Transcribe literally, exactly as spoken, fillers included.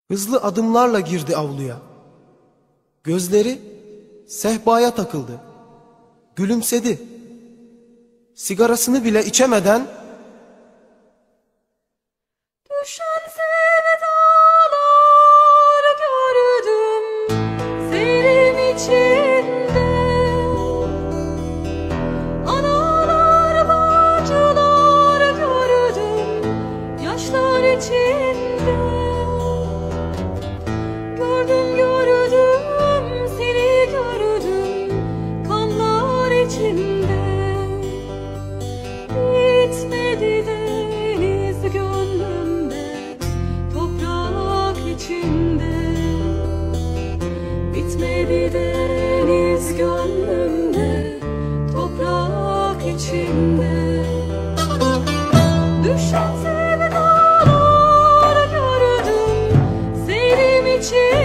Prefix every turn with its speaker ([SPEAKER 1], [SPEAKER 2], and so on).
[SPEAKER 1] Hızlı adımlarla girdi avluya. Gözleri sehpaya takıldı. Gülümsedi. Sigarasını bile içemeden
[SPEAKER 2] düşen sevdalar gördüm senin içinde. Analar bacılar gördüm yaşlar içinde. Gördüm gördüm seni gördüm kanlar içinde. Bitmedi deniz gönlümde toprak içinde. Bitmedi deniz gönlümde toprak içinde. Düşen sevdalar gördüm senin için.